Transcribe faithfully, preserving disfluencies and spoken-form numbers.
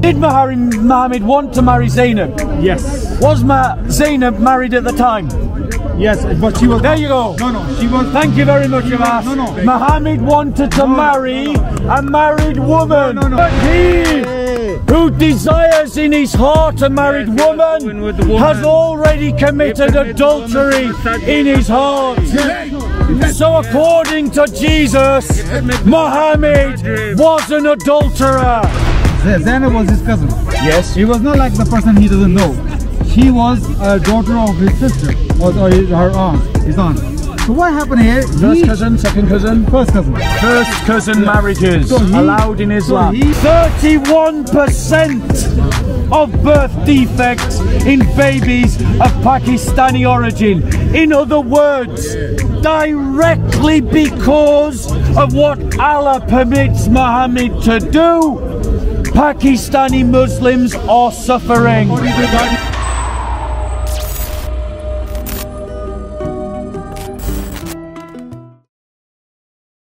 Did Muhammad want to marry Zainab? Yes. Was Ma Zainab married at the time? Yes, but she was... There you go. No, no, she was... Thank you very much, Abbas. No, no. Muhammad wanted to no, marry no. a married woman. No, no, no. But he, who desires in his heart a married yes, woman, woman, has already committed adultery in his heart. Yes. So according to Jesus, Muhammad was an adulterer. Zainab was his cousin. Yes. He was not like the person he doesn't know. She was a daughter of his sister, or, or his, her aunt, his aunt. So what happened here? First he, cousin, second cousin? First cousin. First cousin yeah. marriages so he, allowed in Islam. thirty-one percent of birth defects in babies of Pakistani origin. In other words, directly because of what Allah permits Muhammad to do, Pakistani Muslims are suffering.